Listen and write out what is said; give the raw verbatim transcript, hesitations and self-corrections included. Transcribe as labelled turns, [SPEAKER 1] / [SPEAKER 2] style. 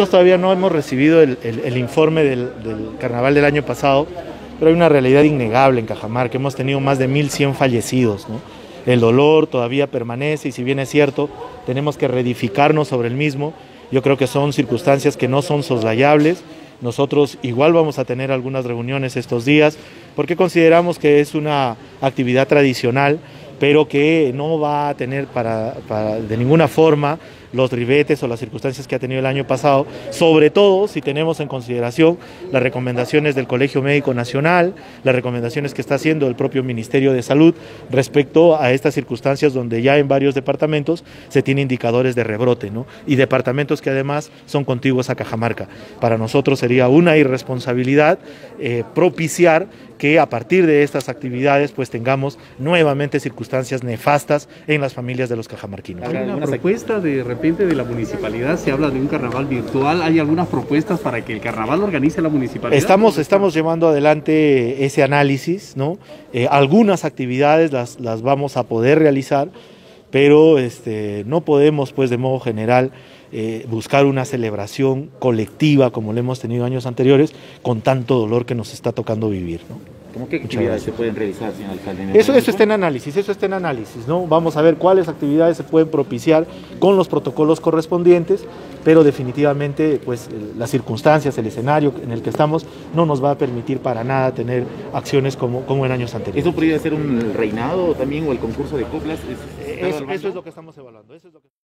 [SPEAKER 1] Nosotros todavía no hemos recibido el, el, el informe del, del carnaval del año pasado, pero hay una realidad innegable en Cajamarca. Hemos tenido más de mil cien fallecidos, ¿no? El dolor todavía permanece y si bien es cierto, tenemos que reedificarnos sobre el mismo. Yo creo que son circunstancias que no son soslayables. Nosotros igual vamos a tener algunas reuniones estos días porque consideramos que es una actividad tradicional, pero que no va a tener para, para de ninguna forma los ribetes o las circunstancias que ha tenido el año pasado, sobre todo si tenemos en consideración las recomendaciones del Colegio Médico Nacional, las recomendaciones que está haciendo el propio Ministerio de Salud respecto a estas circunstancias donde ya en varios departamentos se tiene indicadores de rebrote, ¿no? Y departamentos que además son contiguos a Cajamarca. Para nosotros sería una irresponsabilidad eh, propiciar que a partir de estas actividades pues tengamos nuevamente circunstancias nefastas en las familias de los cajamarquinos.
[SPEAKER 2] ¿Hay una propuesta de repente de la municipalidad? Se habla de un carnaval virtual. ¿Hay algunas propuestas para que el carnaval lo organice la municipalidad?
[SPEAKER 1] Estamos, estamos llevando adelante ese análisis, ¿no? Eh, algunas actividades las, las vamos a poder realizar, pero este, no podemos pues de modo general eh, buscar una celebración colectiva como lo hemos tenido años anteriores con tanto dolor que nos está tocando vivir, ¿no?
[SPEAKER 3] ¿Cómo qué actividades se pueden realizar, señor alcalde?
[SPEAKER 1] Eso, eso está en análisis, eso está en análisis, ¿no? Vamos a ver cuáles actividades se pueden propiciar con los protocolos correspondientes, pero definitivamente pues las circunstancias, el escenario en el que estamos no nos va a permitir para nada tener acciones como, como en años anteriores.
[SPEAKER 3] ¿Eso podría ser un reinado también o el concurso de coplas?
[SPEAKER 1] Eso, eso es lo que estamos evaluando. Eso es lo que...